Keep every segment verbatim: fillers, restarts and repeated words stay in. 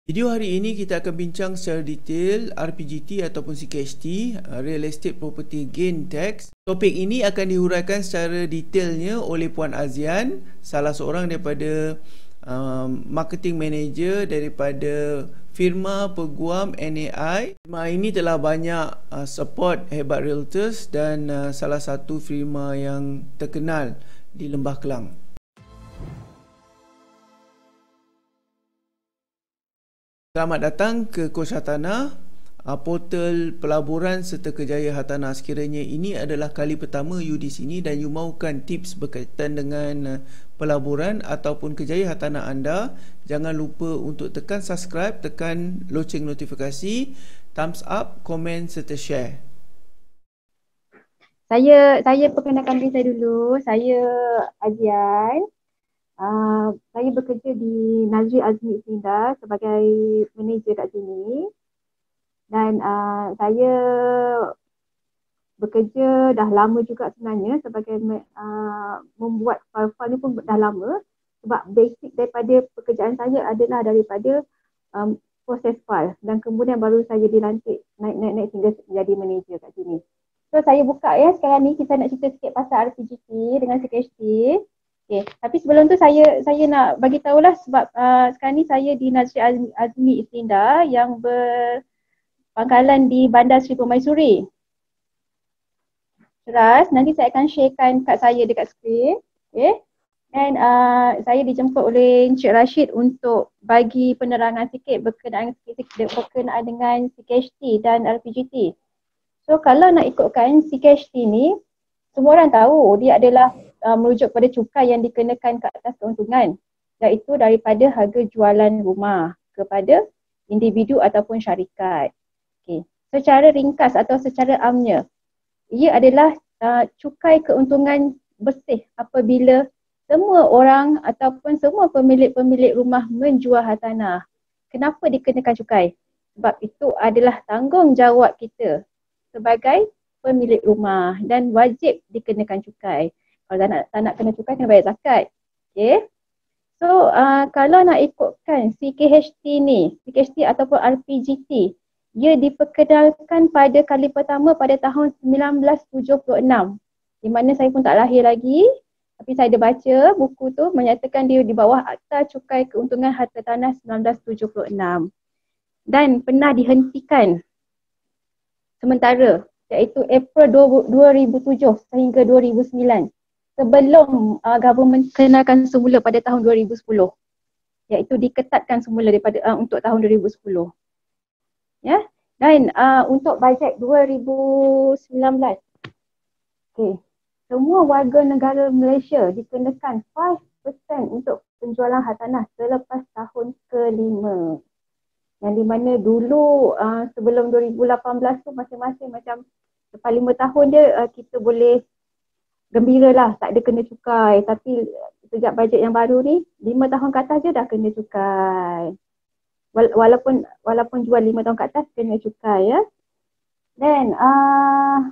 Video hari ini kita akan bincang secara detail R P G T ataupun C K H T, Real Estate Property Gain Tax. Topik ini akan dihuraikan secara detailnya oleh Puan Azian, salah seorang daripada um, marketing manager daripada firma peguam N A I. Firma ini telah banyak uh, support Hebat Realtors dan uh, salah satu firma yang terkenal di Lembah Kelang. Selamat datang ke Kos Hartanah, portal pelaburan serta kejayaan hartanah. Sekiranya ini adalah kali pertama you di sini dan you mahukan tips berkaitan dengan pelaburan ataupun kejayaan hartanah anda, jangan lupa untuk tekan subscribe, tekan loceng notifikasi, thumbs up, komen serta share. Saya saya perkenalkan diri saya dulu. Saya Azian. Uh, saya bekerja di Nazri Azmi Istinda sebagai manager kat sini. Dan uh, saya bekerja dah lama juga sebenarnya sebagai uh, membuat file-file ni pun dah lama. Sebab basic daripada pekerjaan saya adalah daripada um, proses file. Dan kemudian baru saya dilantik naik-naik-naik hingga menjadi manager kat sini. So saya buka ya sekarang ni, kita nak cerita sikit pasal R P G T dengan C K H T. Okay. Tapi sebelum tu saya saya nak bagi tahulah sebab uh, sekarang ni saya di Nazri Azmi, Azmi Istinda yang berpangkalan di Bandar Seri Permaisuri. Terus nanti saya akan sharekan kad saya dekat skrin. Okay. Dan uh, saya dijemput oleh Encik Rashid untuk bagi penerangan sikit berkenaan, berkenaan dengan C K H T dan R P G T. So kalau nak ikutkan C K H T ni, semua orang tahu dia adalah uh, merujuk pada cukai yang dikenakan ke atas keuntungan, iaitu daripada harga jualan rumah kepada individu ataupun syarikat. Okay. Secara ringkas atau secara amnya, ia adalah uh, cukai keuntungan bersih apabila semua orang ataupun semua pemilik-pemilik rumah menjual hartanah. Kenapa dikenakan cukai? Sebab itu adalah tanggungjawab kita sebagai pemilik rumah dan wajib dikenakan cukai. Kalau tak nak, tak nak kena cukai, kena bayar zakat. Okay. So uh, kalau nak ikutkan C K H T ni, C K H T ataupun R P G T, ia diperkenalkan pada kali pertama pada tahun seribu sembilan ratus tujuh puluh enam. Di mana saya pun tak lahir lagi. Tapi saya ada baca buku tu menyatakan dia di bawah Akta Cukai Keuntungan Harta Tanah seribu sembilan ratus tujuh puluh enam. Dan pernah dihentikan sementara, iaitu April dua ribu tujuh sehingga dua ribu sembilan, sebelum uh, government kenalkan semula pada tahun dua ribu sepuluh, iaitu diketatkan semula daripada uh, untuk tahun dua ribu sepuluh. Ya, dan uh, untuk bajet dua ribu sembilan belas, okay, semua warga negara Malaysia dikenakan lima peratus untuk penjualan hartanah selepas tahun kelima. Yang di mana dulu uh, sebelum dua ribu lapan belas tu masing-masing macam lepas lima tahun dia uh, kita boleh gembira lah, tak ada kena cukai. Tapi sejak bajet yang baru ni, lima tahun ke atas je dah kena cukai. Wala- walaupun walaupun jual lima tahun ke atas kena cukai ya. Dan uh,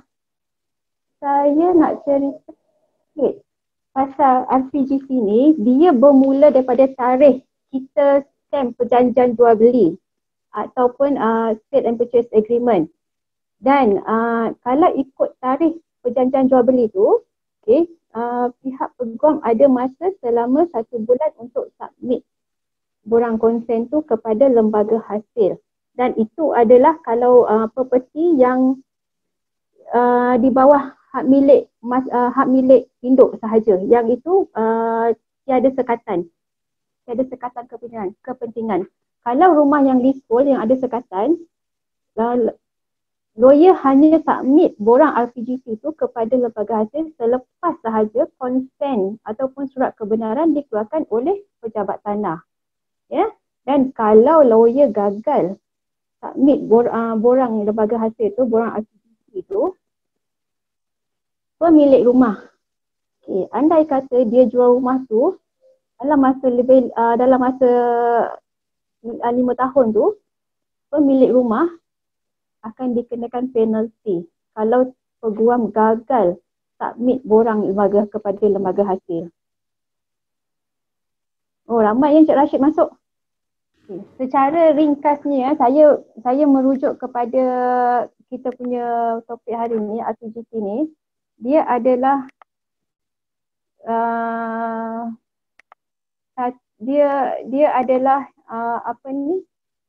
saya nak cerita sikit pasal R P G T ni. Dia bermula daripada tarikh kita stamp perjanjian jual beli ataupun uh, Sale and Purchase Agreement. Dan uh, kalau ikut tarikh perjanjian jual beli tu, okay, uh, pihak peguam ada masa selama satu bulan untuk submit borang konsen tu kepada lembaga hasil. Dan itu adalah kalau uh, properti yang uh, di bawah hak milik mas, uh, hak milik induk sahaja, yang itu uh, tiada sekatan. Tiada sekatan kepentingan. kepentingan. Kalau rumah yang leasehold yang ada sekatan, uh, lawyer hanya submit borang R P G T itu kepada lembaga hasil selepas sahaja konsen ataupun surat kebenaran dikeluarkan oleh pejabat tanah. Ya? Dan kalau lawyer gagal submit bor, uh, borang lembaga hasil itu, borang R P G T itu, pemilik rumah, okay, andai kata dia jual rumah tu dalam masa lebih uh, dalam masa uh, lima tahun tu, pemilik rumah akan dikenakan penalti kalau peguam gagal submit borang lembaga kepada lembaga hasil. Oh, ramai yang Encik Rashid masuk. Okay. Secara ringkasnya, saya saya merujuk kepada kita punya topik hari ni, R P G T ni. Dia adalah uh, dia dia adalah uh, apa ni?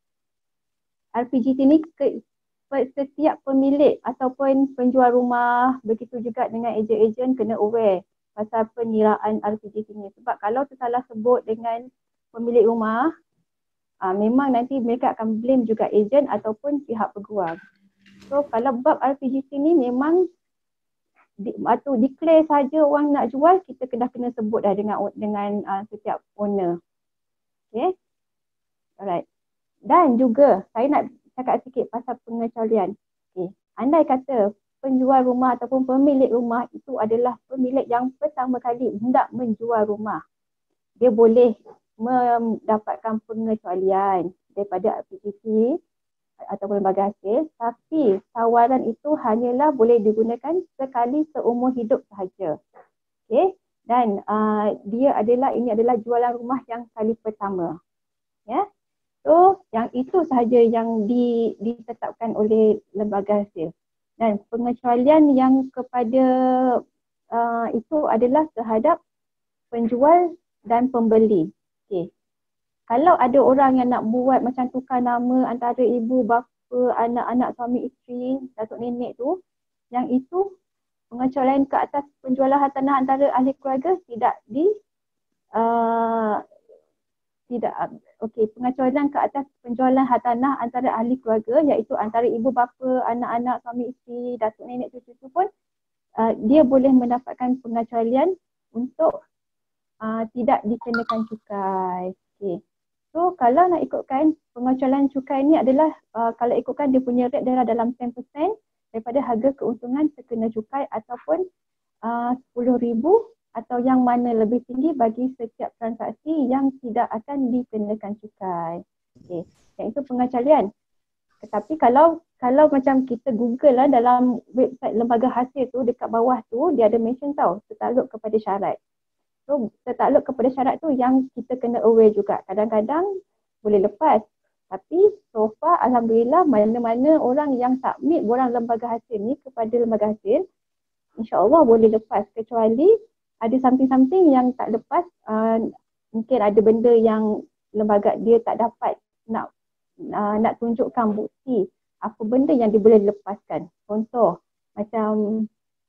R P G T ni ke, setiap pemilik ataupun penjual rumah, begitu juga dengan ejen-ejen kena aware pasal pengiraan R P G T ni. Sebab kalau tersalah sebut dengan pemilik rumah, Uh, memang nanti mereka akan blame juga ejen ataupun pihak peguam. So kalau bab R P G T ni memang di, atau declare saja orang nak jual, kita kena kena sebut dah dengan dengan uh, setiap owner. Okay. Alright. Dan juga saya nak cakap sikit pasal pengecualian. Okay. Andai kata penjual rumah ataupun pemilik rumah itu adalah pemilik yang pertama kali hendak menjual rumah, dia boleh mendapatkan pengecualian daripada R P G T ataupun lembaga hasil, tapi tawaran itu hanyalah boleh digunakan sekali seumur hidup sahaja. Okey, dan uh, dia adalah ini adalah jualan rumah yang kali pertama. Ya. So, yang itu sahaja yang di, ditetapkan oleh lembaga hasil. Dan pengecualian yang kepada uh, itu adalah terhadap penjual dan pembeli. Okay. Kalau ada orang yang nak buat macam tukar nama antara ibu, bapa, anak-anak, suami, isteri, datuk nenek tu, yang itu pengecualian ke atas penjualan hartanah antara ahli keluarga tidak di uh, tidak okey, pengecualian ke atas penjualan hartanah antara ahli keluarga iaitu antara ibu, bapa, anak-anak, suami, isteri, datuk nenek, cucu pun uh, dia boleh mendapatkan pengecualian untuk Uh, tidak dikenakan cukai. Okay. So kalau nak ikutkan pengecualian cukai ni adalah uh, kalau ikutkan dia punya rate adalah dalam sepuluh peratus daripada harga keuntungan terkena cukai ataupun uh, sepuluh ribu atau yang mana lebih tinggi bagi setiap transaksi yang tidak akan dikenakan cukai. Okay. Yang itu pengecualian. Tetapi kalau kalau macam kita Google lah dalam website lembaga hasil tu, dekat bawah tu dia ada mention tau, tertakluk kepada syarat. So, tertakluk kepada syarat tu yang kita kena aware juga. Kadang-kadang boleh lepas. Tapi so far Alhamdulillah mana-mana orang yang submit borang lembaga hasil ni kepada lembaga hasil, insyaAllah boleh lepas. Kecuali ada something-something yang tak lepas, uh, mungkin ada benda yang lembaga dia tak dapat nak uh, nak tunjukkan bukti apa benda yang dia boleh lepaskan. Contoh, macam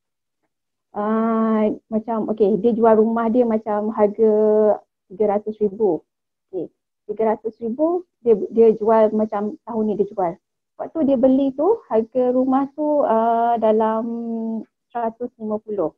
Uh, macam okey, dia jual rumah dia macam harga tiga ratus ribu. Okey, tiga ratus ribu dia dia jual macam tahun ni dia jual. Waktu dia beli tu harga rumah tu uh, dalam seratus lima puluh.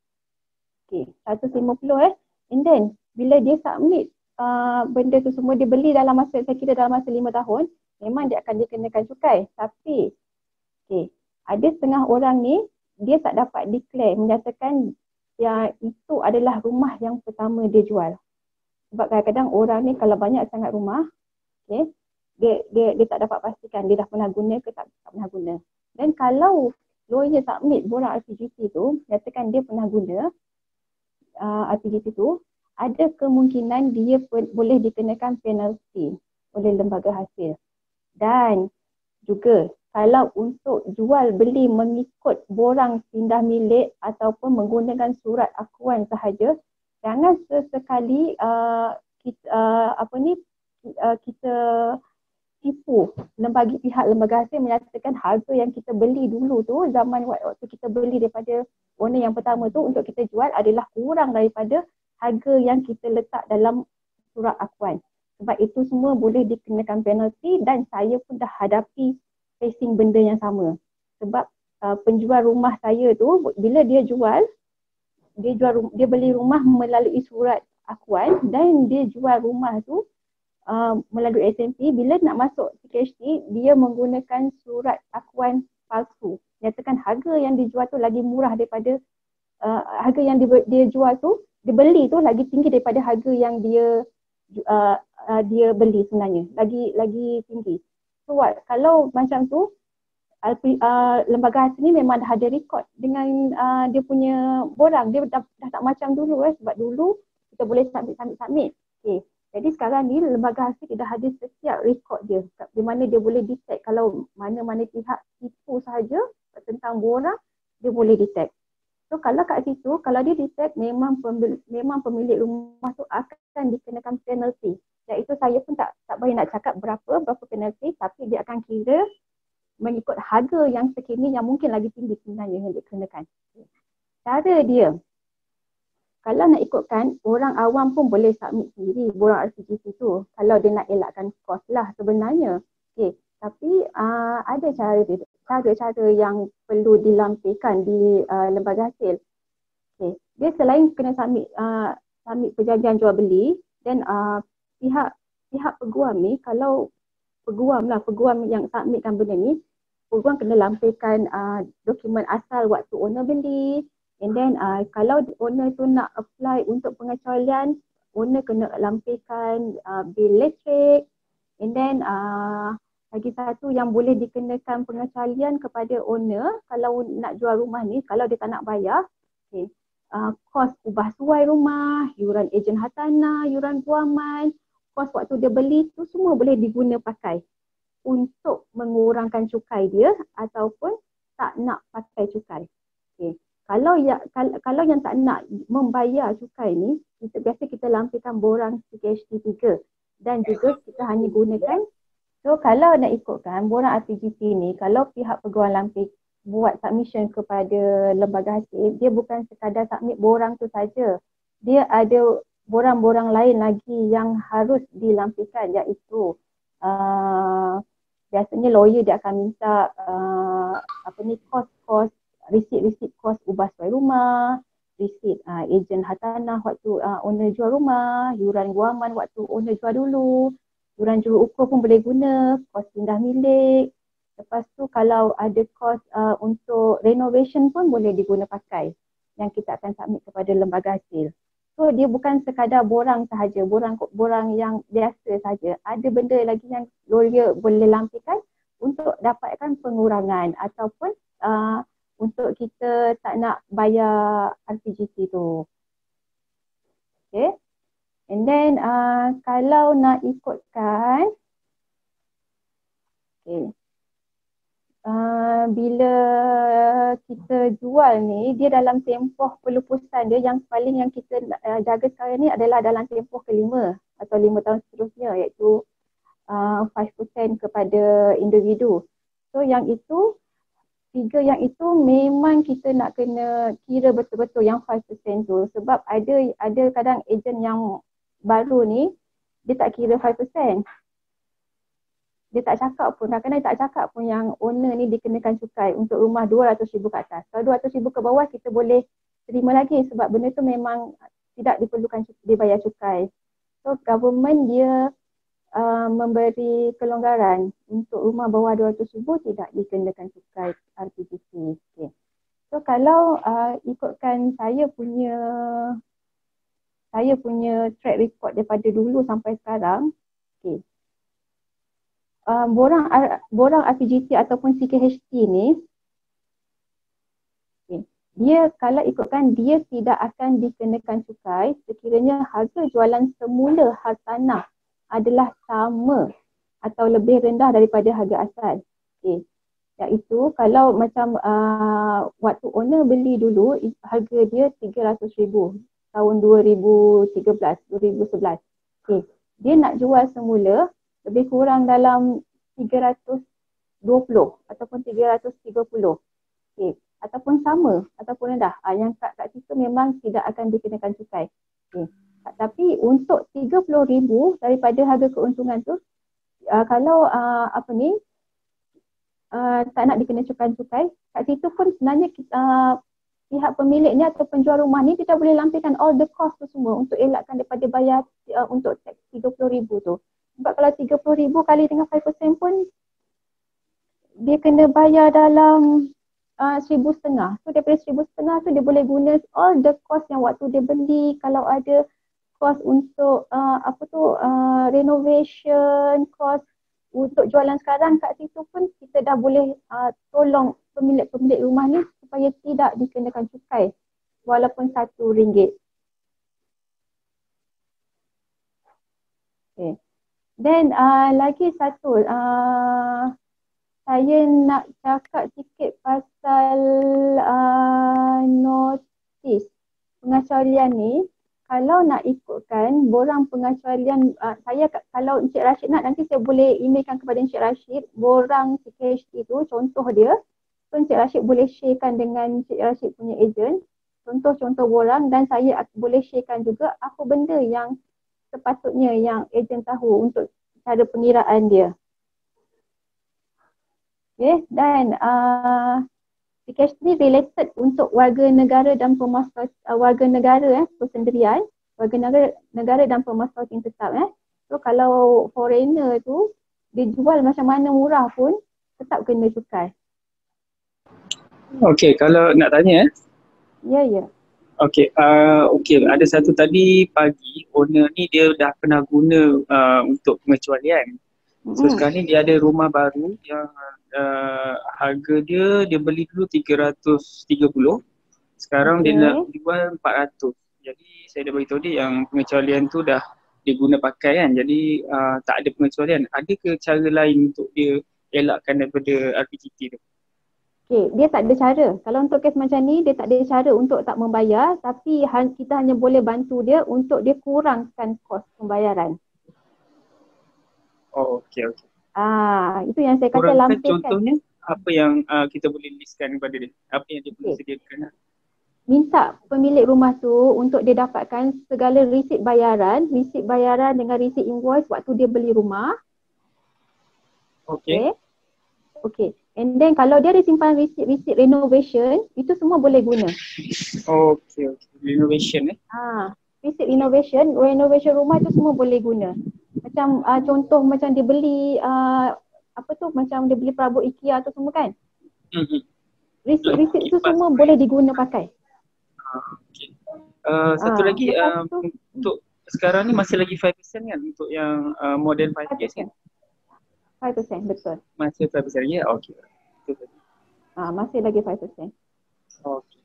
Okey, seratus lima puluh eh. And then bila dia submit uh, benda tu semua, dia beli dalam masa, saya kira dalam masa lima tahun, memang dia akan dikenakan cukai. Tapi okey, ada setengah orang ni dia tak dapat declare, menyatakan yang itu adalah rumah yang pertama dia jual. Sebab kadang-kadang orang ni kalau banyak sangat rumah, okay, dia, dia dia tak dapat pastikan dia dah pernah guna ke tak, tak pernah guna. Dan kalau lawyer submit borang R P G T tu, nyatakan dia pernah guna uh, R P G T tu, ada kemungkinan dia boleh dikenakan penalti oleh lembaga hasil. Dan juga kalau untuk jual beli mengikut borang pindah milik ataupun menggunakan surat akuan sahaja, jangan sesekali uh, kita, uh, apa ni uh, kita tipu lembaga pihak lembaga hasil menyatakan harga yang kita beli dulu tu, zaman waktu kita beli daripada owner yang pertama tu untuk kita jual adalah kurang daripada harga yang kita letak dalam surat akuan. Sebab itu semua boleh dikenakan penalti dan saya pun dah hadapi facing benda yang sama. Sebab uh, penjual rumah saya tu bila dia jual, dia jual dia beli rumah melalui surat akuan dan dia jual rumah tu uh, melalui S M P. Bila nak masuk C K H T, dia menggunakan surat akuan palsu. Nyatakan harga yang dijual tu lagi murah daripada uh, harga yang dia, dia jual tu, dia beli tu lagi tinggi daripada harga yang dia uh, uh, dia beli sebenarnya. Lagi lagi tinggi. So what? Kalau macam tu, uh, uh, lembaga hasil ni memang dah ada rekod dengan uh, dia punya borang. Dia dah, dah tak macam dulu eh. Sebab dulu kita boleh submit, submit, submit. Okay. Jadi sekarang ni lembaga hasil dia dah ada setiap rekod dia di mana dia boleh detect kalau mana-mana pihak tipu sahaja tentang borang, dia boleh detect. So kalau kat situ, kalau dia detect memang pemilik, memang pemilik rumah tu akan dikenakan penalty. Iaitu saya pun tak tak boleh nak cakap berapa, berapa penalty, tapi dia akan kira mengikut harga yang sekini yang mungkin lagi tinggi sebenarnya yang dikenakan. Cara dia, kalau nak ikutkan, orang awam pun boleh submit sendiri borang R P G T tu kalau dia nak elakkan kos lah sebenarnya. Okay. Tapi uh, ada cara cara-cara yang perlu dilampirkan di uh, lembaga hasil. Okay. Dia selain kena submit, uh, submit perjanjian jual beli dan uh, pihak pihak peguam ni, kalau peguam lah, peguam yang submitkan benda ni, peguam kena lampirkan uh, dokumen asal waktu owner beli. And then uh, kalau owner tu nak apply untuk pengecualian, owner kena lampirkan uh, bil listrik. And then uh, lagi satu yang boleh dikenakan pengecualian kepada owner kalau nak jual rumah ni, kalau dia tak nak bayar, okay, uh, kos ubah suai rumah, yuran ejen hartanah, yuran guaman, kos waktu dia beli tu semua boleh diguna pakai untuk mengurangkan cukai dia ataupun tak nak pakai cukai. Okay. Kalau ya, kalau, kalau yang tak nak membayar cukai ni, kita biasa kita lampirkan borang C K H T tiga dan juga kita hanya gunakan. So kalau nak ikutkan borang R P G T ni, kalau pihak peguam lampir buat submission kepada lembaga hasil, dia bukan sekadar submit borang tu saja. Dia ada borang-borang lain lagi yang harus dilampirkan, iaitu uh, biasanya lawyer dia akan minta uh, apa ni kos-kos, resit-resit kos ubah suai rumah, resit uh, ejen hartanah waktu uh, owner jual rumah, yuran guaman waktu owner jual dulu, yuran juru ukur pun boleh guna, kos pindah milik. Lepas tu kalau ada kos uh, untuk renovation pun boleh diguna pakai yang kita akan submit kepada lembaga hasil. So dia bukan sekadar borang sahaja, borang borang yang biasa sahaja. Ada benda lagi yang lawyer boleh lampirkan untuk dapatkan pengurangan ataupun uh, untuk kita tak nak bayar R P G T tu. Okay. And then uh, kalau nak ikutkan, okay, uh, bila kita jual ni, dia dalam tempoh pelupusan dia yang paling yang kita uh, jaga sekarang ni adalah dalam tempoh kelima atau lima tahun seterusnya, iaitu uh, lima peratus kepada individu. So yang itu, tiga yang itu memang kita nak kena kira betul-betul yang lima peratus tu, sebab ada ada kadang ejen yang baru ni dia tak kira lima peratus. Dia tak cakap pun, kadang-kadang dia tak cakap pun yang owner ni dikenakan cukai untuk rumah dua ratus ribu ke atas. Kalau dua ratus ribu ke bawah kita boleh terima lagi sebab benda tu memang tidak diperlukan dia bayar cukai. So government dia Uh, memberi kelonggaran untuk rumah bawah dua ratus ribu tidak dikenakan cukai R P G T. Okay. So kalau uh, ikutkan saya punya saya punya track record daripada dulu sampai sekarang, okay, uh, borang borang R P G T ataupun C K H T ni, okay, dia kalau ikutkan dia tidak akan dikenakan cukai sekiranya harga jualan semula hartanah adalah sama atau lebih rendah daripada harga asal. Okay. Iaitu kalau macam uh, waktu owner beli dulu, harga dia tiga ratus ribu tahun dua ribu tiga belas, dua ribu sebelas. Okay. Dia nak jual semula lebih kurang dalam tiga ratus dua puluh ataupun tiga ratus tiga puluh. Okay. Ataupun sama ataupun rendah. Uh, yang kat, kat situ memang tidak akan dikenakan cukai. Okay. Tapi untuk tiga puluh ribu daripada harga keuntungan tu, uh, kalau uh, apa ni, uh, tak nak dikenakan cukai, kat situ pun sebenarnya kita, uh, pihak pemilik ni atau penjual rumah ni kita boleh lampirkan all the cost tu semua untuk elakkan daripada bayar uh, untuk tax tiga puluh ribu tu. Sebab kalau tiga puluh ribu kali dengan lima peratus pun dia kena bayar dalam uh, seribu setengah. So daripada seribu setengah tu dia boleh guna all the cost yang waktu dia beli, kalau ada kos untuk uh, apa tu uh, renovation, kos untuk jualan sekarang, kat situ pun kita dah boleh uh, tolong pemilik-pemilik rumah ni supaya tidak dikenakan cukai walaupun satu ringgit. Okay. Then uh, lagi satu, uh, saya nak cakap sikit pasal uh, notis pengecualian ni. Kalau nak ikutkan borang pengecualian, uh, saya kalau Encik Rashid nak, nanti saya boleh emailkan kepada Encik Rashid borang P K H D tu, contoh dia. So Encik Rashid boleh sharekan dengan Encik Rashid punya ejen, contoh-contoh borang, dan saya boleh sharekan juga apa benda yang sepatutnya yang ejen tahu untuk cara pengiraan dia. Okay, dan uh, P K H D ni related untuk warga negara dan pemasok uh, warga negara eh persendirian, warga negara negara dan pemasok tetap eh. So kalau foreigner tu dia jual macam mana murah pun tetap kena cukai. Okey, kalau nak tanya eh. Ya, ya. Okey, uh, okey, ada satu tadi pagi owner ni dia dah pernah guna uh, untuk pengecualian. So mm-hmm. sekarang ni dia ada rumah baru yang uh, harga dia dia beli dulu tiga ratus tiga puluh. Sekarang okay. dia nak jual empat ratus. Jadi saya dah beritahu dia yang pengecualian tu dah dia guna pakai kan. Jadi uh, tak ada pengecualian. Ada ke cara lain untuk dia elakkan daripada R P G T tu? Okay, dia tak ada cara. Kalau untuk kes macam ni, dia tak ada cara untuk tak membayar, tapi kita hanya boleh bantu dia untuk dia kurangkan kos pembayaran. Oh, okey, okey. Ah, itu yang saya kata kurangkan lampirkan. Contohnya, apa yang uh, kita boleh listkan kepada dia? Apa yang dia boleh okay. sediakan? Minta pemilik rumah tu untuk dia dapatkan segala resit bayaran, resit bayaran dengan resit invoice waktu dia beli rumah. Okey. Okay. Okay. And then kalau dia ada simpan resit-resit renovation, itu semua boleh guna. Okey, okey. Renovation eh? Ah, resit renovation, renovation rumah tu semua boleh guna. Macam uh, contoh macam dia beli uh, apa tu, macam dia beli perabot IKEA tu semua kan. Mm-hmm. Resit-resit tu semua boleh diguna pakai. Ah, okey. Uh, satu ah, lagi uh, tu, untuk sekarang ni masih lagi lima peratus kan untuk yang uh, model lima years kan? lima peratus betul. Masih lima peratus lagi ya? Okey. Ah, masih lagi lima peratus. Okey.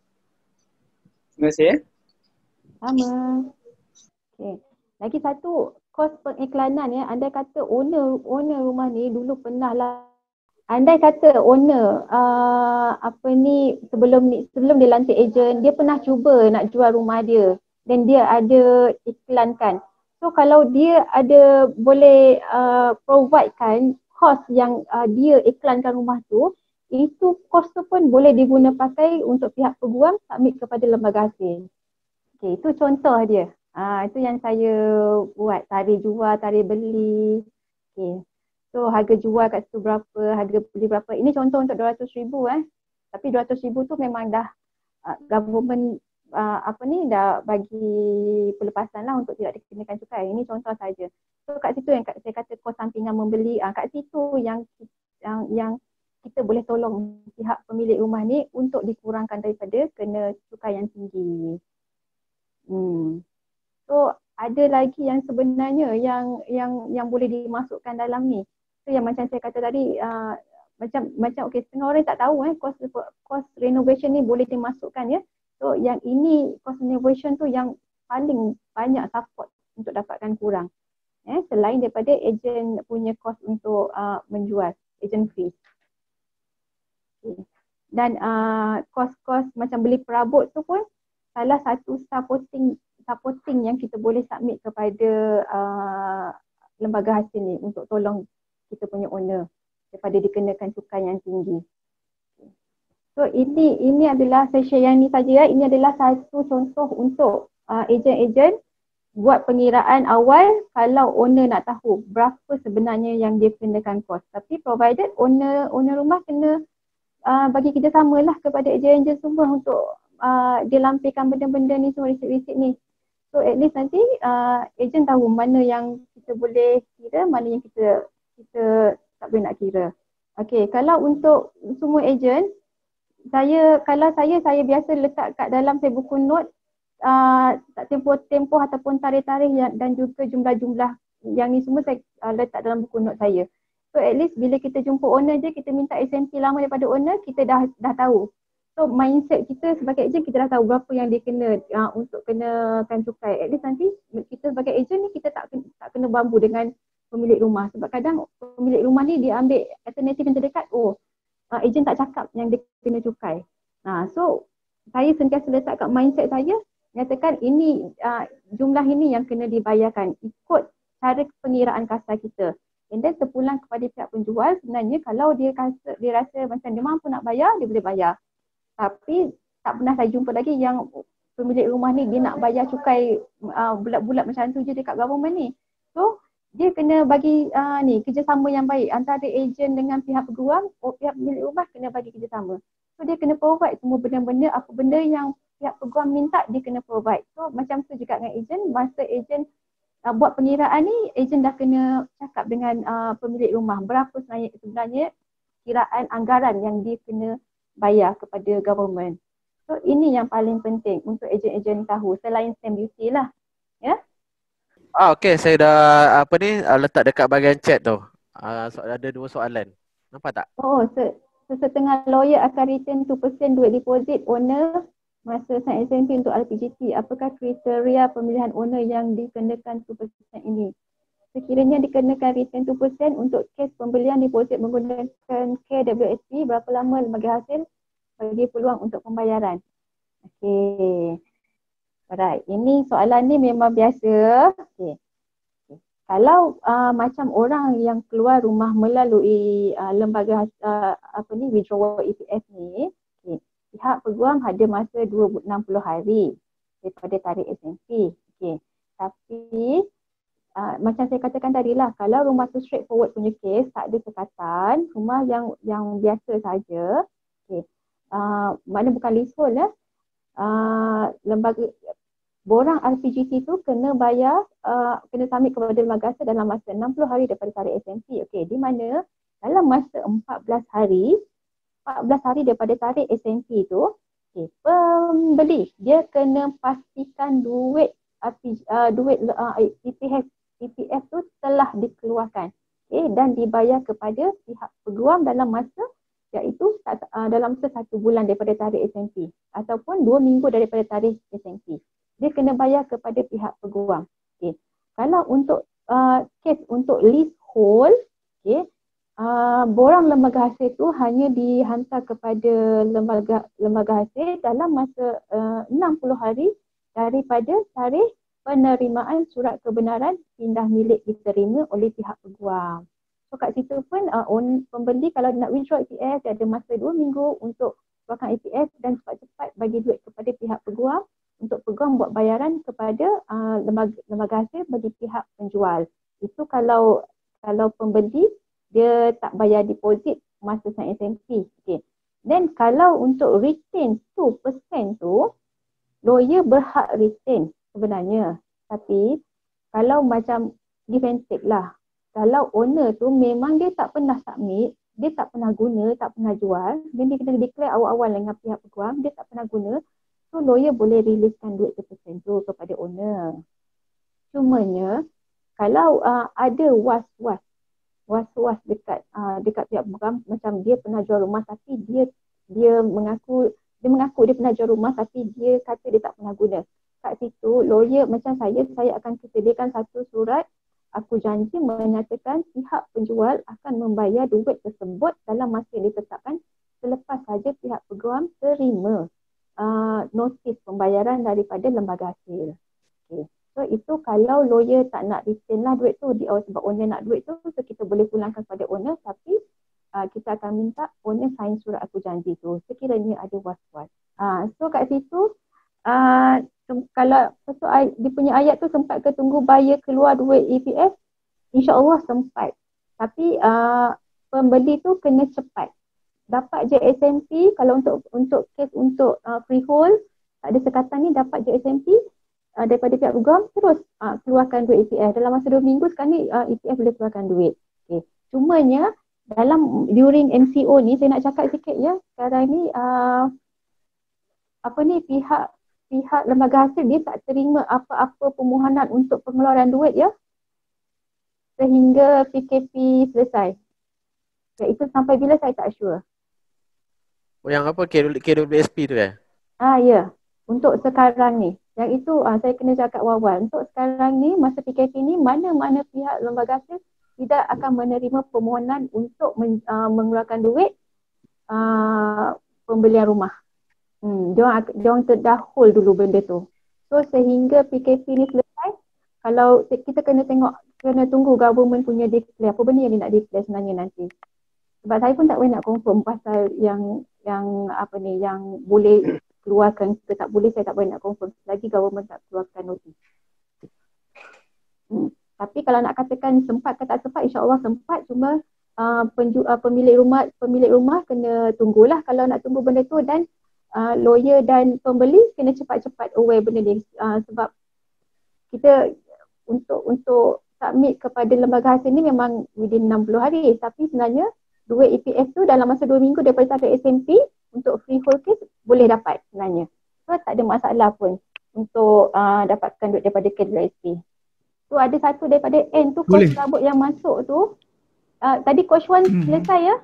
Terima kasih eh. Sama. Okey. Lagi satu, kos pengiklanan ya. Andai kata owner owner rumah ni dulu pernah lah. Andai kata owner uh, apa ni sebelum ni sebelum dia lantik ejen, dia pernah cuba nak jual rumah dia dan dia ada iklankan. So kalau dia ada boleh uh, providekan kos yang uh, dia iklankan rumah tu, itu kos tu pun boleh diguna pakai untuk pihak peguam submit kepada lembaga hasil. Okay, itu contoh dia. Ah, itu yang saya buat, tarikh jual, tarikh beli. Okay. So harga jual kat situ berapa, harga beli berapa. Ini contoh untuk dua ratus ribu eh. Tapi dua ratus ribu tu memang dah uh, government uh, apa ni dah bagi pelepasan lah untuk tidak dikenakan cukai. Ini contoh saja. So kat situ yang kat, saya kata kos sampingan membeli, uh, kat situ yang yang yang kita boleh tolong pihak pemilik rumah ni untuk dikurangkan daripada kena cukai yang tinggi. Hmm. So ada lagi yang sebenarnya yang yang yang boleh dimasukkan dalam ni. So yang macam saya kata tadi uh, macam macam okey, setengah orang tak tahu eh kos kos renovation ni boleh dimasukkan ya. So yang ini kos renovation tu yang paling banyak support untuk dapatkan kurang. Eh selain daripada ejen punya kos untuk uh, menjual, ejen fee. Okay. Dan uh, kos-kos macam beli perabot tu pun salah satu supporting supporting yang kita boleh submit kepada uh, lembaga hasil ni untuk tolong kita punya owner daripada dikenakan cukai yang tinggi. So ini ini adalah saya share yang ni saja ya. Ini adalah satu contoh untuk uh, ejen-ejen buat pengiraan awal kalau owner nak tahu berapa sebenarnya yang dia kenakan kos. Tapi provided owner owner rumah kena uh, bagi kita samalah kepada ejen-ejen semua untuk uh, dia lampirkan benda-benda ni semua, resit-resit ni. So at least nanti uh, ejen tahu mana yang kita boleh kira, mana yang kita kita tak boleh nak kira. Okey, kalau untuk semua ejen, saya kalau saya saya biasa letak kat dalam saya buku note uh, tempoh-tempoh ataupun tarikh-tarikh dan juga jumlah-jumlah yang ni semua saya uh, letak dalam buku note saya. So at least bila kita jumpa owner je, kita minta S M P lama daripada owner, kita dah dah tahu. So mindset kita sebagai ejen kita dah tahu berapa yang dia kena uh, untuk kenakan cukai. At least nanti kita sebagai ejen ni kita tak kena, tak kena bambu dengan pemilik rumah. Sebab kadang pemilik rumah ni dia ambil alternatif yang terdekat, oh uh, ejen tak cakap yang dia kena cukai. Nah, so saya sentiasa letak kat mindset saya, nyatakan ini uh, jumlah ini yang kena dibayarkan ikut cara pengiraan kasar kita. And then terpulang kepada pihak penjual, sebenarnya kalau dia rasa, dia rasa macam dia mampu nak bayar, dia boleh bayar. Tapi tak pernah saya jumpa lagi yang pemilik rumah ni dia nak bayar cukai uh, bulat-bulat macam tu je dekat government ni. So dia kena bagi uh, ni kerjasama yang baik antara ejen dengan pihak peguam, oh, pihak pemilik rumah kena bagi kerjasama. So dia kena provide semua benda-benda, apa benda yang pihak peguam minta dia kena provide. So macam tu juga dengan ejen, masa ejen uh, buat pengiraan ni, ejen dah kena cakap dengan uh, pemilik rumah berapa sebenarnya, sebenarnya kiraan anggaran yang dia kena bayar kepada government. So ini yang paling penting untuk ejen-ejen tahu selain stamp duty lah. Ya. Ah, okey, saya dah apa ni uh, letak dekat bahagian chat tu. Uh, so, ada dua soalan. Nampak tak? Oh, se- sesetengah lawyer akan return two percent duit deposit owner masa sign S M P untuk R P G T. Apakah kriteria pemilihan owner yang dikenakan two percent ini? Sekiranya dikenakan return two percent untuk kes pembelian deposit menggunakan K W S P, berapa lama lembaga hasil bagi peluang untuk pembayaran? Okey. Alright, ini soalan ni memang biasa. Okey. Kalau uh, macam orang yang keluar rumah melalui uh, lembaga uh, apa ni withdrawal E P F ni, okay, pihak peguam ada masa dua puluh enam puluh hari daripada tarikh S M P. Okey. Tapi uh, macam saya katakan tadi lah, kalau rumah tu straightforward punya kes, tak ada sekatan, rumah yang yang biasa saja, okey. Uh, mana bukan leasehold ya. Uh, lembaga borang R P G T tu kena bayar, uh, kena submit kepada lembaga hasil dalam masa enam puluh hari daripada tarikh S M P. Okey, di mana dalam masa empat belas hari, empat belas hari daripada tarikh S M P tu, okay, pembeli dia kena pastikan duit R P G, uh, duit uh, E P F E P F tu telah dikeluarkan, okay, dan dibayar kepada pihak peguam dalam masa iaitu uh, dalam masa satu bulan daripada tarikh S M P ataupun dua minggu daripada tarikh S M P. Dia kena bayar kepada pihak peguam. Okay. Kalau untuk uh, kes untuk leasehold, okay, uh, borang lembaga hasil tu hanya dihantar kepada lembaga lembaga hasil dalam masa uh, enam puluh hari daripada tarikh penerimaan surat kebenaran pindah milik diterima oleh pihak peguam. So kat situ pun uh, on, pembeli kalau nak withdraw E P F dia ada masa dua minggu untuk keluarkan E P F dan cepat-cepat bagi duit kepada pihak peguam untuk peguam buat bayaran kepada uh, lembaga, lembaga hasil bagi pihak penjual. Itu kalau kalau pembeli dia tak bayar deposit masa sign S M P. Okay. Then kalau untuk retain two percent tu, lawyer berhak retain sebenarnya. Tapi kalau macam give and take lah. Kalau owner tu memang dia tak pernah submit, dia tak pernah guna, tak pernah jual, dan dia kena declare awal-awal dengan pihak peguam, dia tak pernah guna, so lawyer boleh releasekan duit two percent tu kepada owner. Cumanya kalau uh, ada was-was, was-was dekat uh, dekat pihak peguam, macam dia pernah jual rumah tapi dia dia mengaku dia mengaku dia pernah jual rumah tapi dia kata dia tak pernah guna. Kat situ lawyer macam saya, saya akan sediakan satu surat aku janji menyatakan pihak penjual akan membayar duit tersebut dalam masa yang ditetapkan selepas saja pihak peguam terima uh, notis pembayaran daripada lembaga hasil. Okay. So itu kalau lawyer tak nak retain lah duit tu, dia, oh, sebab owner nak duit tu, so kita boleh pulangkan kepada owner, tapi uh, kita akan minta owner sign surat aku janji tu sekiranya ada was-was. Uh, so kat situ uh, kalau so, dia punya ayat tu sempat ke tunggu buyer keluar duit E P F, insya-Allah sempat. Tapi uh, pembeli tu kena cepat. Dapat je S M P, kalau untuk untuk kes untuk uh, freehold tak ada sekatan ni, dapat je S M P uh, daripada pihak peguam, terus uh, keluarkan duit E P F. Dalam masa dua minggu sekarang ni uh, E P F boleh keluarkan duit. Okay. Cumanya dalam during M C O ni saya nak cakap sikit ya, sekarang ni uh, apa ni pihak pihak lembaga hasil dia tak terima apa-apa permohonan untuk pengeluaran duit ya sehingga P K P selesai. Ya, itu sampai bila saya tak sure. Oh, yang apa K W S P tu eh? Ah ya, untuk sekarang ni. Yang itu ah, saya kena cakap Wawan. Untuk sekarang ni, masa P K P ni, mana-mana pihak lembaga hasil tidak akan menerima permohonan untuk men, uh, mengeluarkan duit uh, pembelian rumah. Hmm, diorang, diorang terdahul dulu benda tu. So sehingga P K P ni selesai, kalau kita kena tengok, kena tunggu government punya declare, apa benda yang dia nak declare sebenarnya nanti. Sebab saya pun tak boleh nak confirm pasal yang yang apa ni, yang boleh keluarkan ke tak boleh, saya tak boleh nak confirm lagi government tak keluarkan notis. Hmm. Tapi kalau nak katakan sempat ke tak sempat, insya-Allah sempat, cuma uh, penju, uh, pemilik rumah pemilik rumah kena tunggulah kalau nak tunggu benda tu, dan uh, lawyer dan pembeli kena cepat-cepat aware benda ni, uh, sebab kita untuk untuk submit kepada lembaga hasil ni memang within enam puluh hari, tapi sebenarnya duit E P F tu dalam masa dua minggu daripada tarikh S M P untuk freehold case boleh dapat sebenarnya. So tak ada masalah pun untuk uh, dapatkan duit daripada K W S P. Tu ada satu daripada N tu, kos perabot yang masuk tu. Uh, tadi coach Wan hmm. selesai ya?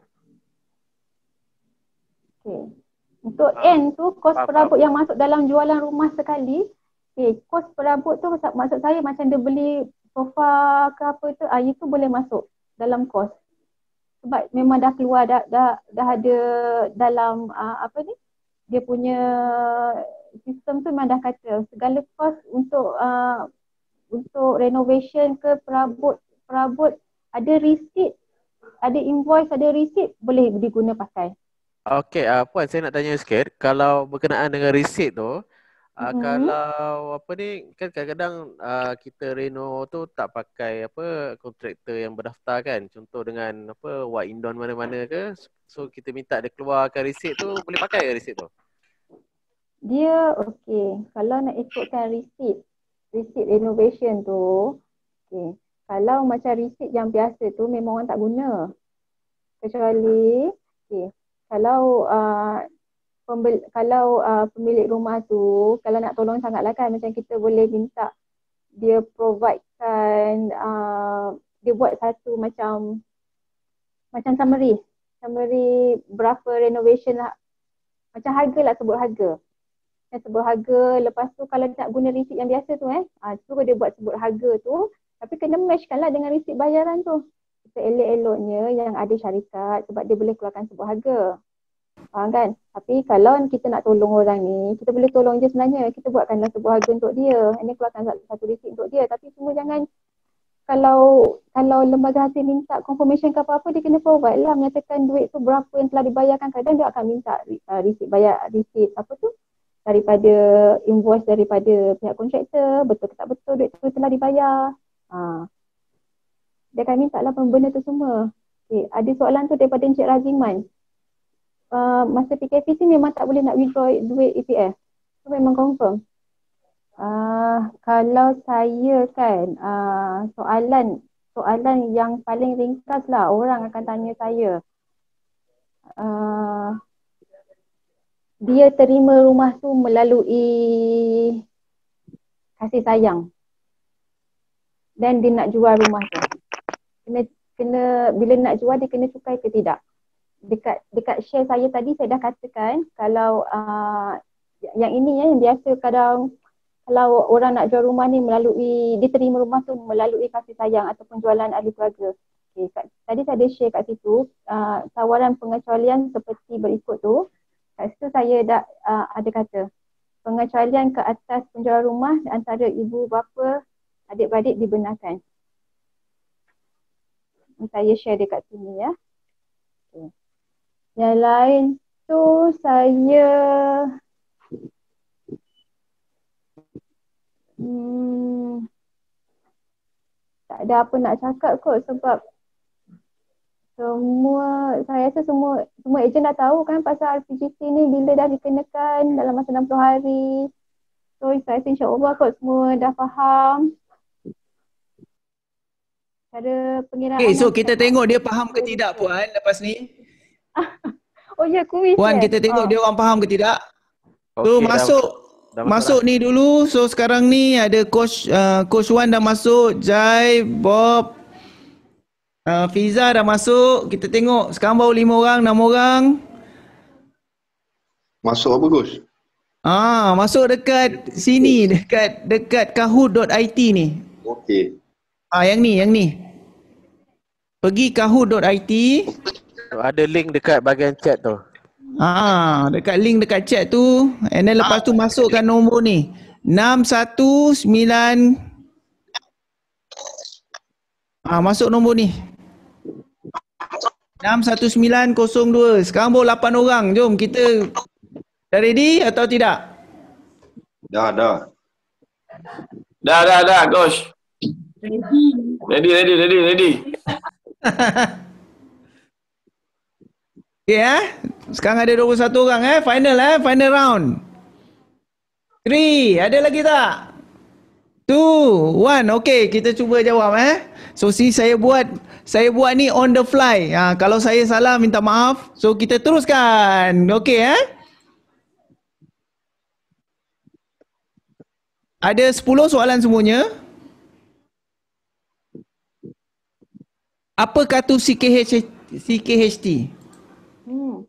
Okay. Untuk ah, N tu, kos ah, perabot ah. yang masuk dalam jualan rumah sekali. Okay, kos perabot tu maksud saya macam dia beli sofa ke apa tu, ah, itu boleh masuk dalam kos. Sebab memang dah keluar, dah dah, dah ada dalam uh, apa ni, dia punya sistem tu memang dah kata segala kos untuk uh, untuk renovation ke perabot, perabot ada receipt, ada invoice, ada receipt, boleh diguna pakai. Okey, uh, Puan, saya nak tanya sikit, kalau berkenaan dengan receipt tu, uh, mm-hmm. kalau apa ni, kan kadang-kadang uh, kita reno tu tak pakai apa kontraktor yang berdaftar kan, contoh dengan apa Wak Indon mana-mana ke, so kita minta dia keluarkan receipt tu, boleh pakai ke receipt tu? Dia okey, kalau nak ikutkan receipt receipt renovation tu, okay. Kalau macam receipt yang biasa tu memang orang tak guna. Kecuali, okay. Kalau uh, pembel, kalau uh, pemilik rumah tu, kalau nak tolong sangatlah kan, macam kita boleh minta dia providekan, uh, dia buat satu macam macam summary. Summary berapa renovation lah. Macam harga lah, sebut harga. Sebut harga, lepas tu kalau nak guna receipt yang biasa tu eh, ha, suruh dia buat sebut harga tu, tapi kena matchkan lah dengan receipt bayaran tu. Kita elok-eloknya yang ada syarikat, sebab dia boleh keluarkan sebut harga. Faham kan? Tapi kalau kita nak tolong orang ni, kita boleh tolong je sebenarnya, kita buatkanlah sebut harga untuk dia, ini keluarkan satu receipt untuk dia, tapi semua jangan, kalau kalau lembaga hasil minta confirmation ke apa-apa, dia kena provide lah, menyatakan duit tu berapa yang telah dibayarkan. Kadang dia akan minta uh, receipt bayar, receipt apa tu, daripada invoice daripada pihak kontraktor, betul ke tak betul duit tu telah dibayar. Ha. Dia akan minta lah benda tu semua. Okay. Ada soalan tu daripada Encik Raziman. Uh, masa P K P C memang tak boleh nak withdraw duit E P F. Itu memang confirm. Uh, kalau saya kan, uh, soalan soalan yang paling ringkas lah orang akan tanya saya. Uh, dia terima rumah tu melalui kasih sayang dan dia nak jual rumah tu. Kena, kena bila nak jual dia kena cukai ke tidak. Dekat dekat share saya tadi saya dah katakan kalau uh, yang ini ya, yang biasa kadang kalau orang nak jual rumah ni melalui, dia terima rumah tu melalui kasih sayang ataupun jualan ahli keluarga. Okay, kat, tadi saya ada share kat situ uh, tawaran pengecualian seperti berikut tu. Kat situ saya dah uh, ada kata pengecualian ke atas penjual rumah antara ibu bapa adik-beradik dibenarkan. Saya share dekat sini ya. Okay. Yang lain tu saya hmm, tak ada apa nak cakap kot sebab semua, saya rasa semua semua ejen dah tahu kan pasal R P G T ni bila dah dikenakan dalam masa enam puluh hari. So saya rasa insya-Allah kot semua dah faham. Cara pengiraan. Okay, so kita tengok dia faham ke tidak Puan lepas ni? Oh ya, kuis. Puan, ya? kita tengok oh. dia orang faham ke tidak? So okay, masuk dah, dah masuk lah. ni dulu. So sekarang ni ada coach uh, coach Wan dah masuk, Jai, Bob, Uh, Fiza dah masuk. Kita tengok sekarang baru lima orang, enam orang. Masuk apa Gus? Ah, masuk dekat sini, dekat dekat kahoot dot I T ni. Okey. Ah, yang ni, yang ni. Pergi kahoot dot I T. Ada link dekat bahagian chat tu. Ah, dekat link dekat chat tu, and then lepas tu masukkan nombor ni. enam satu sembilan. Ah, masuk nombor ni. enam satu sembilan kosong dua. Sekarang baru lapan orang. Jom kita. Dah ready atau tidak? Dah, dah. Dah, dah, dah, Gosh. Ready, ready, ready, ready. Okay eh. Sekarang ada dua puluh satu orang eh. Final eh. Final round. three. Ada lagi tak? two. one. Okay. Kita cuba jawab eh. So si saya buat. Saya buat ni on the fly. Ha, kalau saya salah minta maaf. So kita teruskan. Okay eh. Ada sepuluh soalan semuanya. Apa kartu C K H C K H T? Hmm.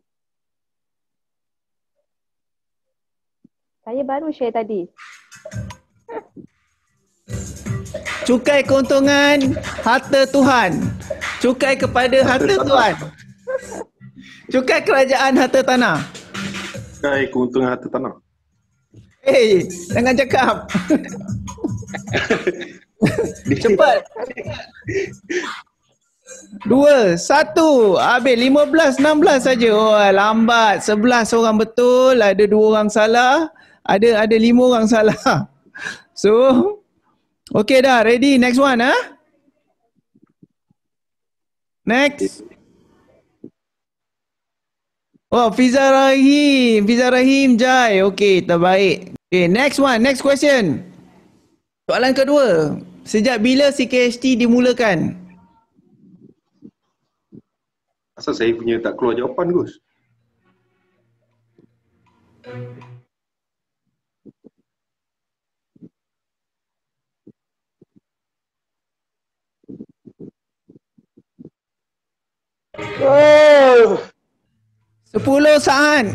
Saya baru share tadi. Cukai keuntungan harta Tuhan. Cukai kepada harta Tuhan. Cukai kerajaan harta tanah. Cukai keuntungan harta tanah. Eh, hey, jangan cakap. Cepat. Dua, satu. Habis lima belas, enam belas saja. Oh, lambat. Sebelas orang betul. Ada dua orang salah. Ada ada lima orang salah. So, okay dah. Ready? Next one, ah? Next. Oh, Fiza Rahim. Fiza Rahim, Jai. Okay, terbaik. Okay, next one. Next question. Soalan kedua. Sejak bila C K H T dimulakan? Asal saya punya tak keluar jawapan Gus? Oh. Sepuluh saat.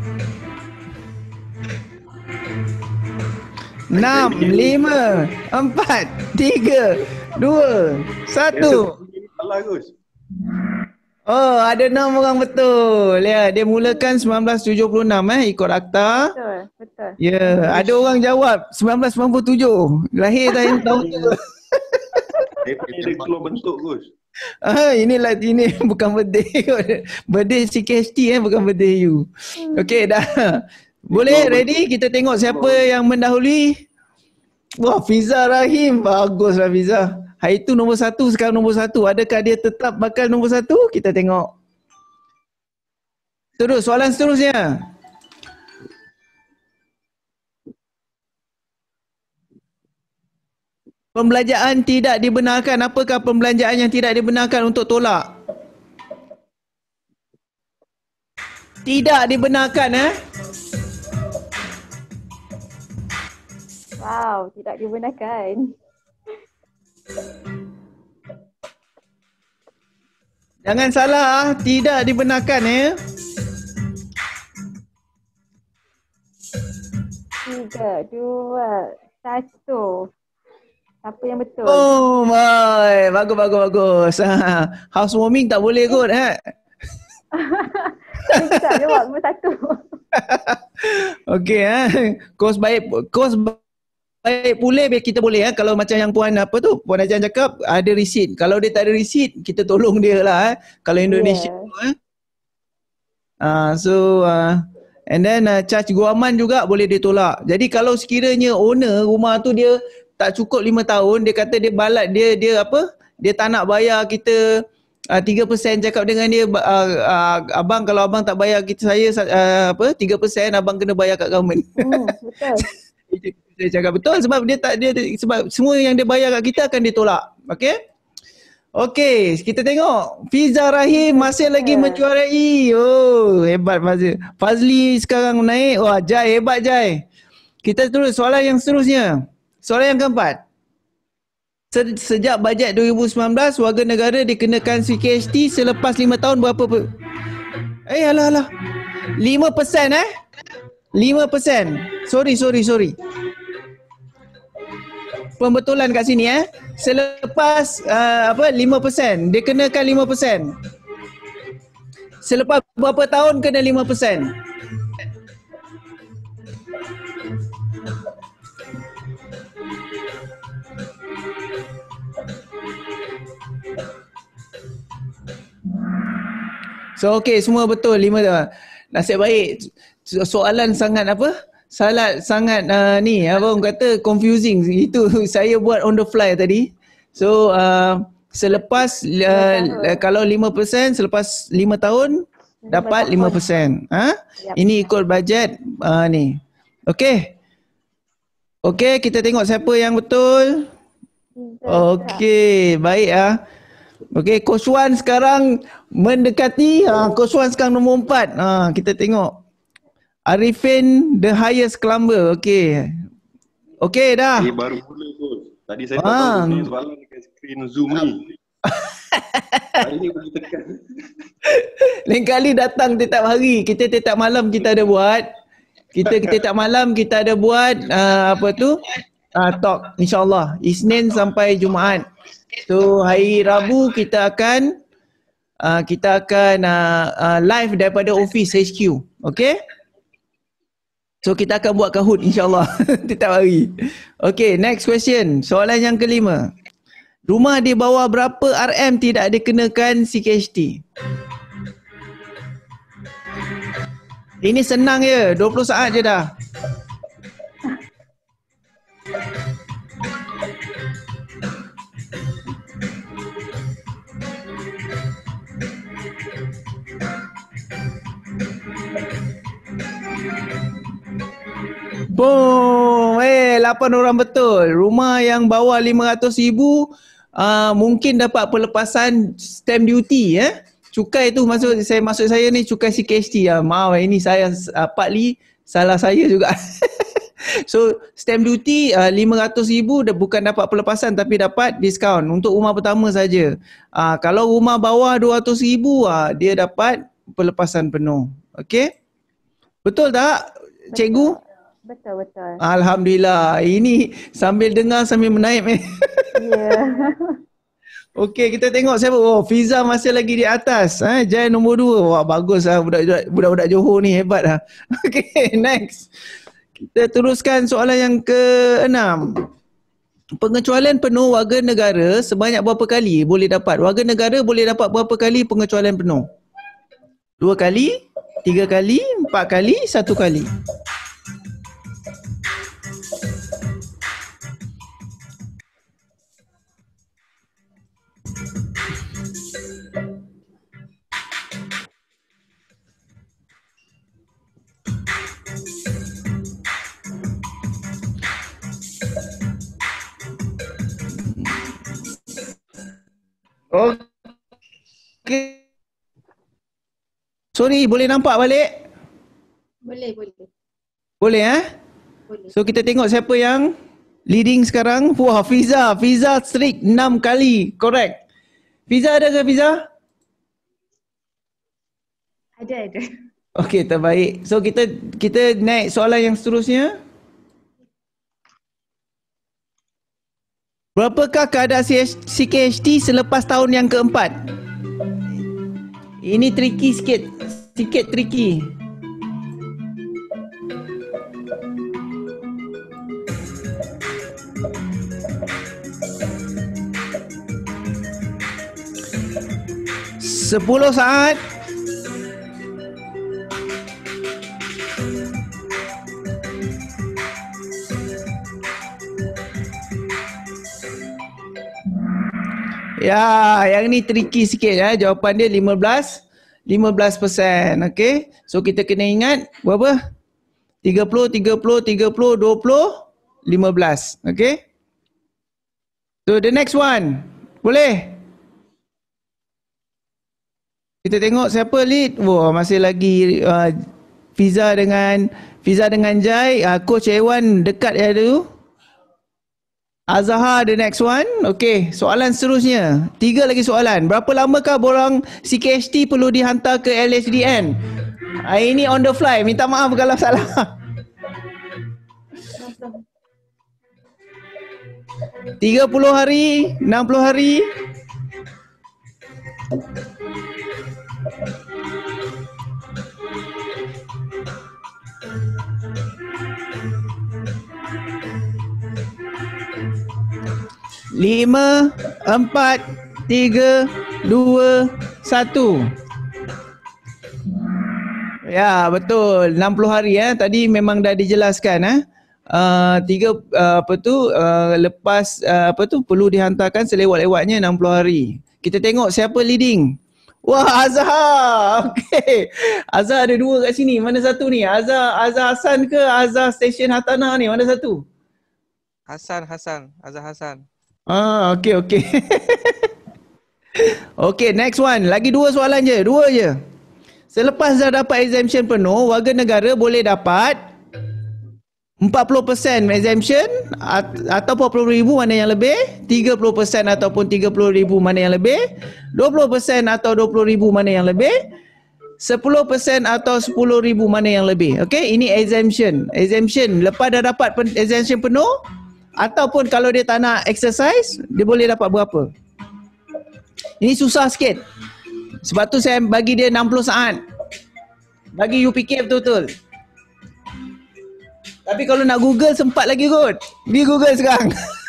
Enam, lima, empat, tiga, dua, satu. Salah Gus. Oh, ada enam orang betul. Ya, dia mulakan sembilan belas tujuh puluh enam eh ikut akta. Betul, betul. Ya, ada orang jawab sembilan belas sembilan puluh tujuh. Lahir tahun tahun tu. Dia keluar bentuk Gus. Ah, inilah ini bukan birthday. Birthday C K H T eh, bukan birthday you. Okey, dah. Boleh ready? Kita tengok siapa yang mendahului. Wah, Fiza Rahim. Baguslah Fiza. Hari itu nombor satu, sekarang nombor satu. Adakah dia tetap bakal nombor satu? Kita tengok. Terus, soalan seterusnya. Pembelanjaan tidak dibenarkan. Apakah pembelanjaan yang tidak dibenarkan untuk tolak? Tidak dibenarkan eh. Wow, tidak dibenarkan. Jangan salah, tidak dibenarkan ya. Tiga, dua, satu. Apa yang betul? Oh my, bagus bagus bagus. Housewarming tak boleh kot eh. Saya tak jawab nombor satu. Okey eh. Kos baik, kos baik pulih kita boleh eh. Kalau macam yang puan apa tu, Puan Ajan cakap ada receipt. Kalau dia tak ada receipt, kita tolong dia lah eh. Kalau Indonesia Yeah. tu eh. Uh, so uh, and then uh, charge guaman juga boleh ditolak. Jadi kalau sekiranya owner rumah tu dia tak cukup lima tahun, dia kata dia balat, dia dia apa? Dia tak nak bayar kita uh, tiga peratus cakap dengan dia, uh, uh, abang kalau abang tak bayar kita saya uh, apa tiga peratus abang kena bayar kat government. Hmm, betul. Saya cakap betul sebab dia tak dia sebab semua yang dia bayar kat kita akan ditolak. Okey? Okey, kita tengok Fiza Rahim masih lagi menjuarai. Oh, hebat Fazli. Fazli sekarang naik. Wah, Jai hebat Jai. Kita terus soalan yang seterusnya. Soalan yang keempat. Se- Sejak bajet dua ribu sembilan belas, warga negara dikenakan C K H T selepas lima tahun berapa per... Eh, alah alah. lima peratus eh? lima peratus. Sorry, sorry, sorry. Pembetulan kat sini eh. Selepas uh, apa lima peratus. Dia kenakan lima peratus. Selepas berapa tahun kena lima peratus. So okey, semua betul lima dah. Nasib baik. Soalan sangat apa? Salah sangat uh, ni apa orang kata confusing. Itu saya buat on the fly tadi. So uh, selepas uh, kalau lima peratus selepas lima tahun dapat lima peratus. Ha? Yep. Ini ikut bajet uh, ni. Okey. Okey, kita tengok siapa yang betul. Okey, baik ah. Okey, Coach Wan sekarang mendekati. Ha, Coach Wan sekarang nombor empat. Ha, kita tengok. Arifin the highest climber. Okey. Okey dah. Ini baru mula Coach. Tadi saya tak Ah. tahu ni soalan dekat skrin Zoom ni. Hari ni boleh tekan. Lain kali datang tiap hari. Kita tiap malam kita ada buat. Kita kita tiap malam kita ada buat uh, apa tu? Uh, talk insyaAllah. Isnin sampai Jumaat. So hari Rabu kita akan uh, kita akan uh, uh, live daripada office H Q. Okay? So kita akan buat Kahoot insyaAllah setiap hari. Okay, next question. Soalan yang kelima. Rumah di bawah berapa R M tidak dikenakan C K H T? Ini senang je. dua puluh saat je dah. Boom. Eh, lapan orang betul. Rumah yang bawah lima ratus ribu uh, mungkin dapat pelepasan stamp duty eh. Cukai tu maksud saya maksud saya ni cukai C K H T ya. Maaf ini saya uh, partly salah saya juga. So stamp duty uh, lima ratus ribu dah bukan dapat pelepasan tapi dapat diskaun untuk rumah pertama saja. Uh, kalau rumah bawah dua ratus ribu uh, dia dapat pelepasan penuh. Okey? Betul tak cikgu? Betul, betul. Alhamdulillah. Ini sambil dengar sambil menaip eh. Ya. Okey, kita tengok siapa. Oh, Fiza masih lagi di atas. Eh, Jai nombor dua. Wah, bagus lah budak-budak, budak-budak Johor ni hebat lah. Okey, next. Kita teruskan soalan yang keenam. Pengecualian penuh warga negara sebanyak berapa kali boleh dapat? Warga negara boleh dapat berapa kali pengecualian penuh? Dua kali, tiga kali, empat kali, satu kali. Okey. Sorry, boleh nampak balik? Boleh, boleh. Boleh eh? Boleh. So kita tengok siapa yang leading sekarang. Wah, Fiza. Fiza streak enam kali. Correct. Fiza ada ke Fiza? Ada, ada. Okey, terbaik. So kita kita naik soalan yang seterusnya. Berapakah kadar C K H T selepas tahun yang keempat? Ini tricky sikit. Sikit tricky. Sepuluh saat. Ya, yang ni tricky sikit ya. Jawapan dia lima belas peratus. Okey. So kita kena ingat berapa? tiga puluh, tiga puluh, tiga puluh, dua puluh, lima belas. Okey. So the next one. Boleh? Kita tengok siapa lead. Wah, masih lagi uh, Fiza dengan Fiza dengan Jai. Uh, Coach Ewan dekat ya dulu. Azhar the next one. Okey, soalan seterusnya. Tiga lagi soalan. Berapa lamakah borang C K H T perlu dihantar ke L H D N? Ah, ini on the fly. Minta maaf kalau salah. tiga puluh hari, enam puluh hari. Lima, empat, tiga, dua, satu. Ya, betul. enam puluh hari ya. Tadi memang dah dijelaskan eh. Uh, tiga uh, apa tu uh, lepas uh, apa tu perlu dihantarkan selewat-lewatnya enam puluh hari. Kita tengok siapa leading. Wah, Azhar. Okey. Azhar ada dua kat sini. Mana satu ni? Azhar Azhar Hassan ke Azhar Stesen Hartanah ni? Mana satu? Hasan, Hasan, Azhar Hasan. Ah, okey okey. Okey, next one. Lagi dua soalan je, dua je. Selepas dah dapat exemption penuh, warga negara boleh dapat empat puluh peratus exemption at- atau empat puluh ribu mana yang lebih, tiga puluh peratus ataupun tiga puluh ribu mana yang lebih, dua puluh peratus atau dua puluh ribu mana yang lebih, sepuluh peratus atau sepuluh ribu mana yang lebih. Okey, ini exemption. Exemption lepas dah dapat pen- exemption penuh ataupun kalau dia tak nak exercise, dia boleh dapat berapa? Ini susah sikit. Sebab tu saya bagi dia enam puluh saat. Bagi you fikir betul-betul. Tapi kalau nak Google sempat lagi kot. Pergi Google sekarang.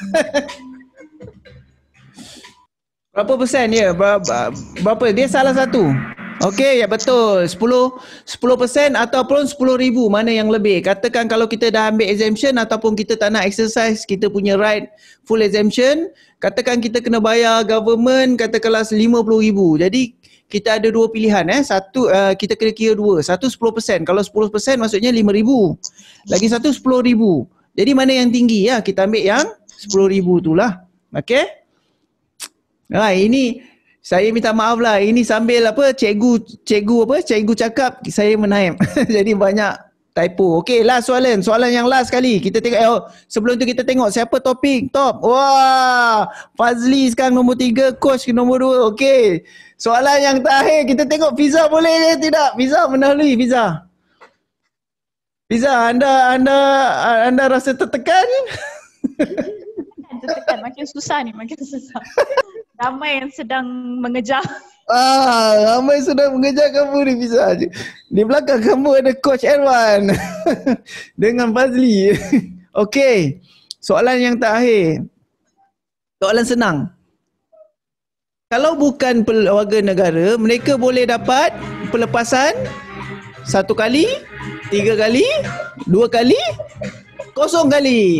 Berapa persen dia? Berapa, berapa? Dia salah satu. Okey, ya betul. sepuluh persen ataupun sepuluh ribu mana yang lebih. Katakan kalau kita dah ambil exemption ataupun kita tak nak exercise, kita punya right full exemption. Katakan kita kena bayar government katakanlah lima puluh ribu. Jadi kita ada dua pilihan eh. Satu uh, kita kena kira dua. Satu sepuluh persen. Kalau sepuluh persen maksudnya lima ribu. Lagi satu sepuluh ribu. Jadi mana yang tinggi ya? Kita ambil yang sepuluh ribu tu lah. Okey? Ha, ini saya minta maaf lah. Ini sambil apa cikgu cikgu apa? Cikgu cakap saya menaip. Jadi banyak typo. Okey, last soalan. Soalan yang last kali. Kita tengok eh, oh, sebelum tu kita tengok siapa topik top. Wah, Fazli sekarang nombor tiga, coach nombor dua. Okey. Soalan yang terakhir kita tengok Fiza boleh ke tidak? Fiza mendahului Fiza. Fiza, anda anda anda rasa tertekan? Tertekan, makin susah ni, makin susah. Ramai yang sedang mengejar. Ah, ramai sedang mengejar kamu ni Fiza. Di belakang kamu ada Coach Erwan dengan Fazli. Okey. Soalan yang terakhir. Soalan senang. Kalau bukan warga negara, mereka boleh dapat pelepasan satu kali, tiga kali, dua kali, kosong kali.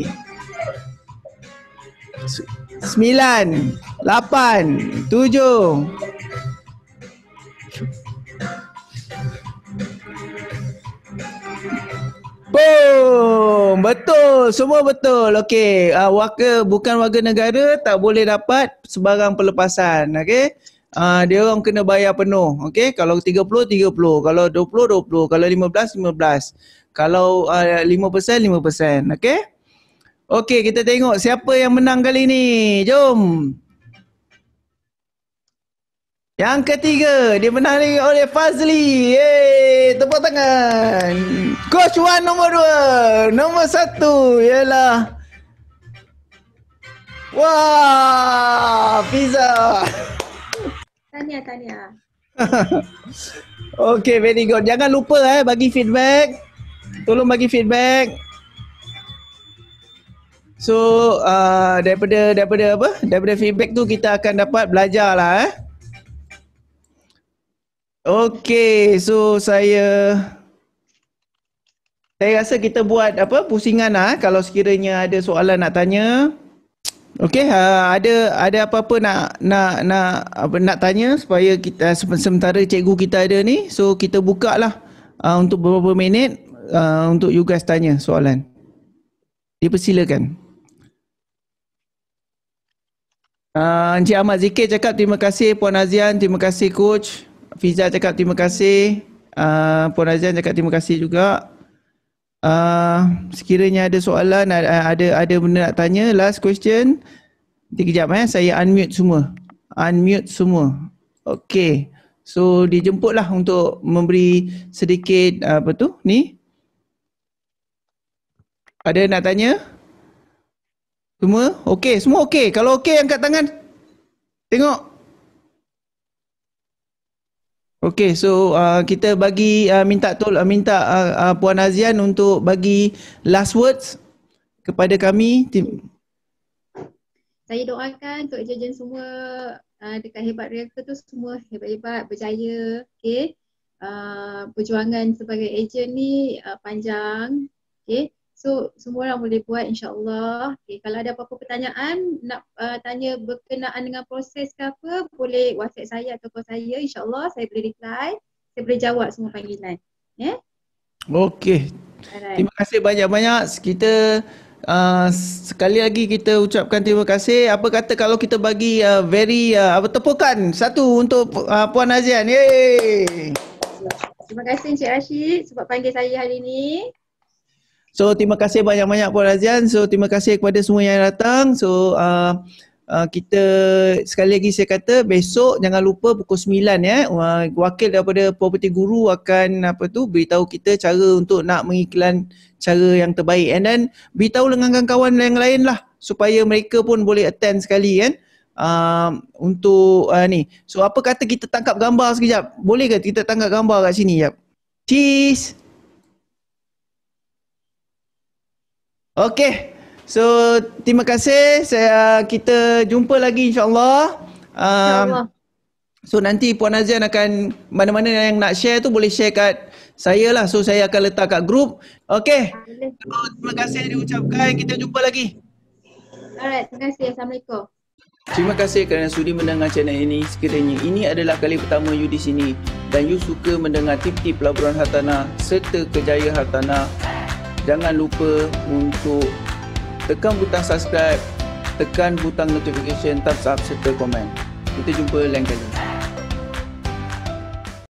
Sembilan, lapan, tujuh. Boom, betul, semua betul. Okey, uh, warga bukan warga negara tak boleh dapat sebarang pelepasan. Okey, uh, dia orang kena bayar penuh. Okey, kalau tiga puluh, tiga puluh, kalau dua puluh, dua puluh, kalau lima belas, lima belas, kalau uh, lima peratus, lima peratus. Okey. Okey, kita tengok siapa yang menang kali ni. Jom. Yang ketiga, dimenangi oleh Fazli. Yeay, tepuk tangan. Coach Wan nombor dua. Nombor satu ialah wah, Fiza. Tahniah, tahniah. Okey, very good. Jangan lupa eh bagi feedback. Tolong bagi feedback. So, uh, daripada daripada apa? Daripada feedback tu kita akan dapat belajar lah eh. Okey, so saya saya rasa kita buat apa pusingan lah eh, kalau sekiranya ada soalan nak tanya. Okey, uh, ada ada apa-apa nak nak nak apa nak tanya supaya kita sementara cikgu kita ada ni, so kita buka lah uh, untuk beberapa minit uh, untuk you guys tanya soalan. Dipersilakan. Uh, Encik Ahmad Zikir cakap terima kasih Puan Azian, terima kasih Coach. Fiza cakap terima kasih. Uh, Puan Azian cakap terima kasih juga. Uh, sekiranya ada soalan, ada ada, ada benda nak tanya, last question. Nanti kejap eh, saya unmute semua. Unmute semua. Okey. So dijemputlah untuk memberi sedikit uh, apa tu ni? Ada nak tanya? Semua? Okey, semua okey. Kalau okey angkat tangan. Tengok. Okey, so uh, kita bagi uh, minta tol uh, minta uh, uh, Puan Azian untuk bagi last words kepada kami. Tim- Saya doakan untuk ejen semua uh, dekat Hebat Realtor tu semua hebat-hebat, berjaya. Okay. Uh, perjuangan sebagai ejen ni uh, panjang. Okay. So semua orang boleh buat insyaAllah. Okay. Kalau ada apa-apa pertanyaan, nak uh, tanya berkenaan dengan proses ke apa, boleh WhatsApp saya atau call saya. InsyaAllah saya boleh reply. Saya boleh jawab semua panggilan. Yeah? Okey. Alright. Terima kasih banyak-banyak. Kita Uh, sekali lagi kita ucapkan terima kasih. Apa kata kalau kita bagi uh, very uh, apa tepukan satu untuk uh, Puan Azian. Yeay. Terima kasih Encik Rashid sebab panggil saya hari ini. So terima kasih banyak-banyak Puan Azian. So terima kasih kepada semua yang datang. So uh, uh, kita sekali lagi saya kata besok jangan lupa pukul sembilan ya. Uh, wakil daripada Property Guru akan apa tu beritahu kita cara untuk nak mengiklan cara yang terbaik, and then beritahu dengan kawan-kawan yang lain lah supaya mereka pun boleh attend sekali kan uh, untuk uh, ni. So apa kata kita tangkap gambar sekejap? Boleh ke kita tangkap gambar kat sini jap? Cheese. Okay, so terima kasih. Saya kita jumpa lagi insyaAllah. Um, InsyaAllah. So nanti Puan Azian akan mana-mana yang nak share tu boleh share kat saya lah. So saya akan letak kat grup. Okay. So, terima kasih diucapkan. Kita jumpa lagi. Alright, terima kasih. Assalamualaikum. Terima kasih kerana sudi mendengar channel ini. Sekiranya ini adalah kali pertama you di sini dan you suka mendengar tip-tip pelaburan hartanah serta kejayaan hartanah, jangan lupa untuk tekan butang subscribe, tekan butang notification, thumbs up serta komen. Kita jumpa lain kali.